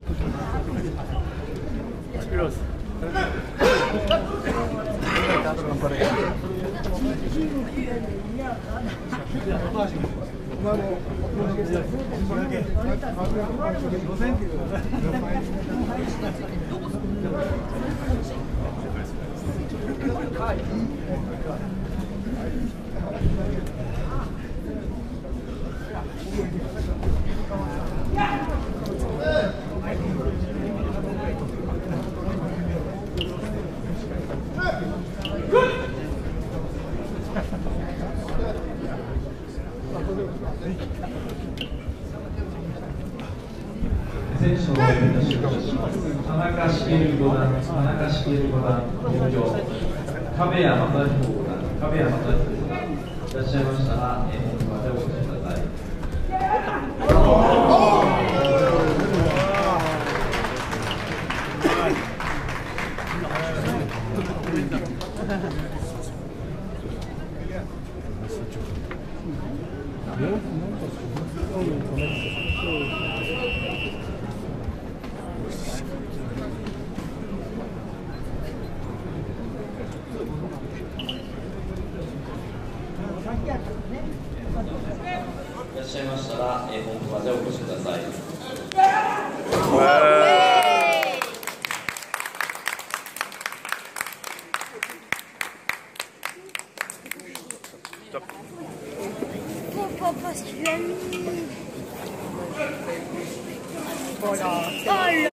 選手の応援の出場します。田中茂五段入場。壁谷正彦五段、壁谷正彦五段いらっしゃいましたら、本日までお越しください。いらっしゃいましたら、本日までお越しください。 Papa, je suis ami. Voilà.